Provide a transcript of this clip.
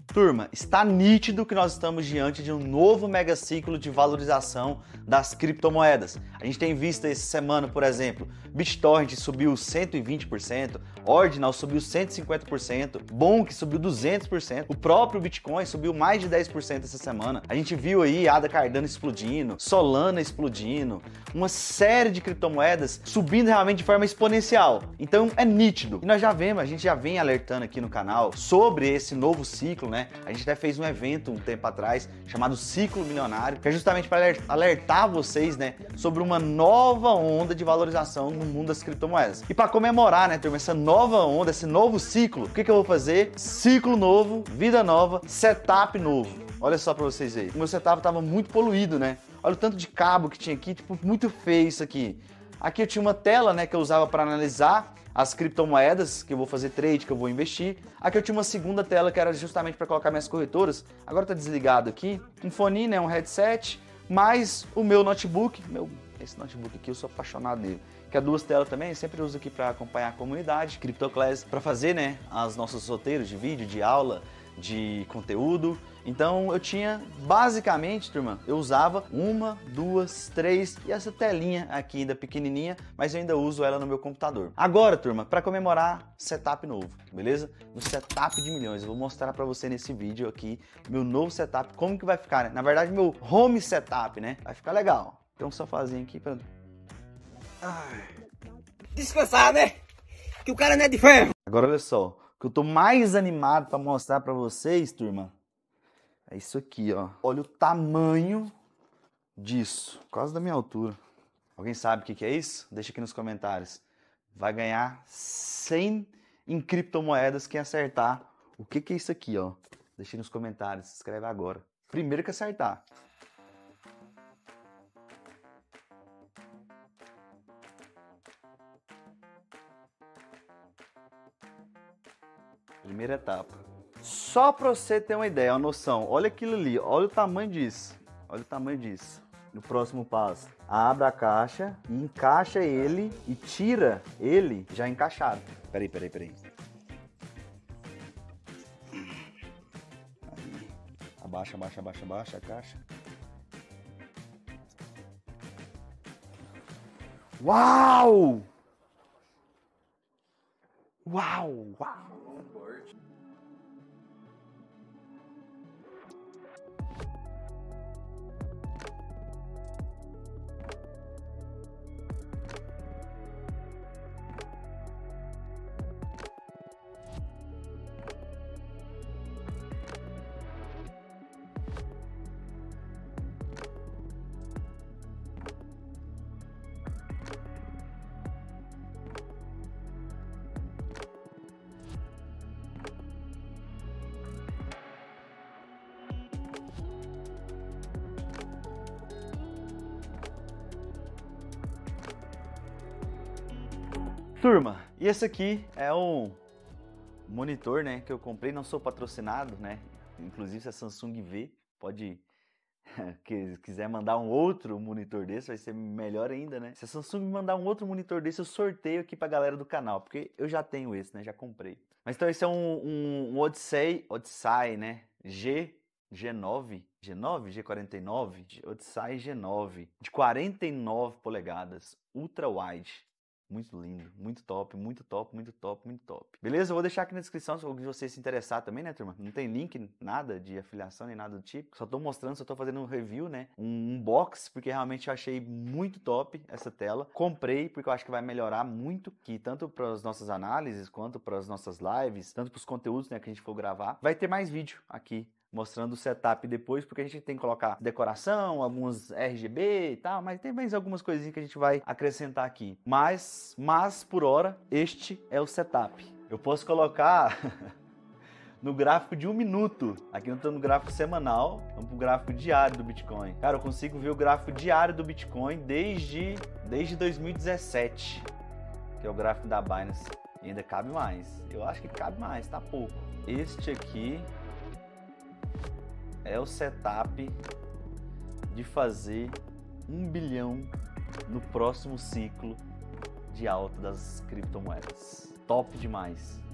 Turma, está nítido que nós estamos diante de um novo mega ciclo de valorização das criptomoedas. A gente tem visto essa semana, por exemplo, BitTorrent subiu 120%, Ordinal subiu 150%, Bonk subiu 200%, o próprio Bitcoin subiu mais de 10% essa semana. A gente viu aí ADA Cardano explodindo, Solana explodindo, uma série de criptomoedas subindo realmente de forma exponencial. Então é nítido. E nós já vemos, a gente já vem alertando aqui no canal sobre esse novo ciclo, né? A gente até fez um evento um tempo atrás chamado Ciclo Milionário, que é justamente para alertar vocês, né, sobre uma nova onda de valorização no mundo das criptomoedas. E para comemorar, né, turma, essa nova onda, esse novo ciclo, o que eu vou fazer? Ciclo novo, vida nova, setup novo. Olha só para vocês verem. O meu setup estava muito poluído, né? Olha o tanto de cabo que tinha aqui, tipo, muito feio isso aqui. Aqui eu tinha uma tela, né, que eu usava para analisar as criptomoedas que eu vou fazer trade, que eu vou investir. Aqui eu tinha uma segunda tela que era justamente para colocar minhas corretoras. Agora tá desligado aqui. Um fone, né, um headset, mais o meu notebook. Esse notebook aqui eu sou apaixonado nele. Que é duas telas também, eu sempre uso aqui para acompanhar a comunidade, CryptoClass, para fazer, né, os nossos roteiros de vídeo, de aula, de conteúdo. Então eu tinha, basicamente, turma, eu usava uma, duas, três e essa telinha aqui ainda pequenininha, mas eu ainda uso ela no meu computador. Agora, turma, para comemorar, setup novo, beleza? No setup de milhões, eu vou mostrar para você nesse vídeo aqui, meu novo setup, como que vai ficar, né? Na verdade, meu home setup, né? Vai ficar legal. Tem um sofazinho aqui para... Descansar, né? Que o cara não é de ferro. Agora olha só, o que eu tô mais animado para mostrar para vocês, turma, é isso aqui, ó. Olha o tamanho disso, quase da minha altura. Alguém sabe o que é isso? Deixa aqui nos comentários. Vai ganhar 100 em criptomoedas quem acertar o que é isso aqui, ó. Deixa aí nos comentários, se inscreve agora. Primeiro que acertar. Primeira etapa. Só para você ter uma ideia, uma noção. Olha aquilo ali, olha o tamanho disso. Olha o tamanho disso. No próximo passo, abre a caixa e encaixa ele e tira ele já encaixado. Peraí. Aí. Abaixa a caixa. Uau! Uau! Turma, e esse aqui é um monitor, né, que eu comprei, não sou patrocinado, né, inclusive se a Samsung vê, pode, quiser mandar um outro monitor desse, vai ser melhor ainda, né. Se a Samsung me mandar um outro monitor desse, eu sorteio aqui pra galera do canal, porque eu já tenho esse, né, já comprei. Mas então esse é um Odyssey, né, G9, G49, Odyssey G9, de 49 polegadas, ultra wide. Muito lindo, muito top. Beleza? Eu vou deixar aqui na descrição se você se interessar também, né, turma? Não tem link, nada de afiliação nem nada do tipo. Só tô mostrando, só tô fazendo um review, né? Um unbox, porque realmente eu achei muito top essa tela. Comprei porque eu acho que vai melhorar muito aqui, tanto para as nossas análises, quanto para as nossas lives, tanto para os conteúdos, né, que a gente for gravar. Vai ter mais vídeo aqui mostrando o setup depois, porque a gente tem que colocar decoração, alguns RGB e tal, mas tem mais algumas coisinhas que a gente vai acrescentar aqui. Mas por hora, este é o setup. Eu posso colocar no gráfico de 1 minuto. Aqui eu estou no gráfico semanal, vamos pro gráfico diário do Bitcoin. Cara, eu consigo ver o gráfico diário do Bitcoin desde 2017, que é o gráfico da Binance. E ainda cabe mais. Eu acho que cabe mais, tá pouco. Este aqui é o setup de fazer 1 bilhão no próximo ciclo de alta das criptomoedas. Top demais.